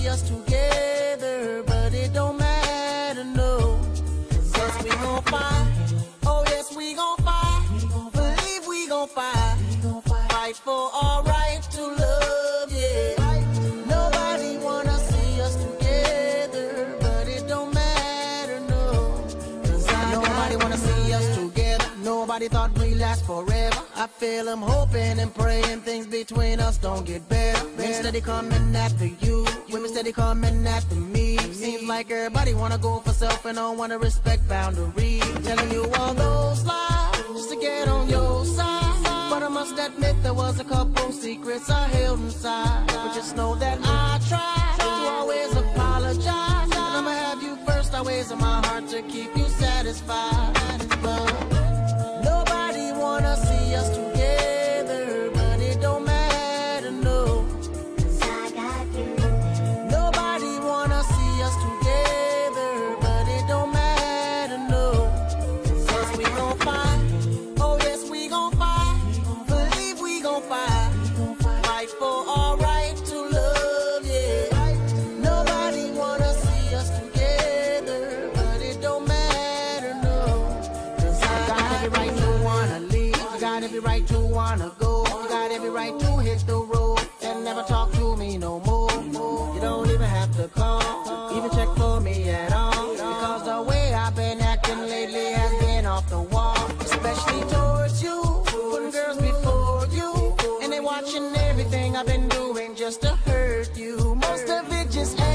see us together, but it don't matter, no. Cause we gon' fight, oh yes we gon' fight, believe we gon' fight, fight for our right to love, yeah. Nobody wanna see us together, but it don't matter, no. Cause nobody wanna see us together, nobody thought we'd last forever. I feel I'm hoping and praying things between us don't get better. Men steady coming after you, women steady coming after me. Seems like everybody wanna go for self and don't wanna respect boundaries. Telling you all those lies just to get on your side, but I must admit there was a couple secrets I held inside. But just know that I tried to always apologize, and I'ma have you first always in my heart to keep you satisfied. But nobody wanna see us together, but it don't matter, no. Cause I got you. Nobody wanna see us together, but it don't matter, no. Cause we gon' fight, oh yes we gon' fight, believe we gon' fight, fight for our right to love, yeah. Nobody wanna see us together, but it don't matter, no. Cause I got every right to wanna leave, you got every right to wanna go, you got every right to hit the road and never talk to me no more. You don't even have to call, even check for me at all, because the way I've been acting lately has been off the wall. Especially towards you, putting girls before you, and they watching everything I've been doing just to hurt you. Most of it just